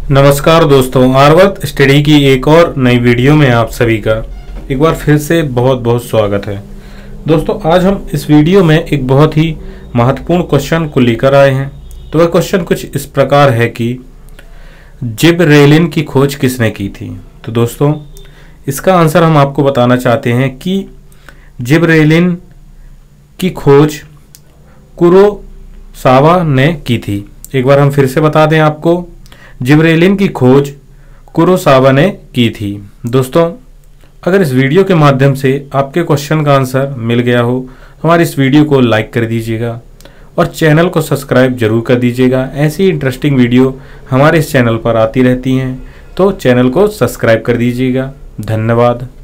नमस्कार दोस्तों, आर्वत स्टडी की एक और नई वीडियो में आप सभी का एक बार फिर से बहुत बहुत स्वागत है। दोस्तों, आज हम इस वीडियो में एक बहुत ही महत्वपूर्ण क्वेश्चन को लेकर आए हैं। तो वह क्वेश्चन कुछ इस प्रकार है कि जिबरेलिन की खोज किसने की थी। तो दोस्तों, इसका आंसर हम आपको बताना चाहते हैं कि जिबरेलिन की खोज कुरोसावा ने की थी। एक बार हम फिर से बता दें आपको, जिबरेलिन की खोज कुरोसावा ने की थी। दोस्तों, अगर इस वीडियो के माध्यम से आपके क्वेश्चन का आंसर मिल गया हो तो हमारी इस वीडियो को लाइक कर दीजिएगा और चैनल को सब्सक्राइब जरूर कर दीजिएगा। ऐसी इंटरेस्टिंग वीडियो हमारे इस चैनल पर आती रहती हैं, तो चैनल को सब्सक्राइब कर दीजिएगा। धन्यवाद।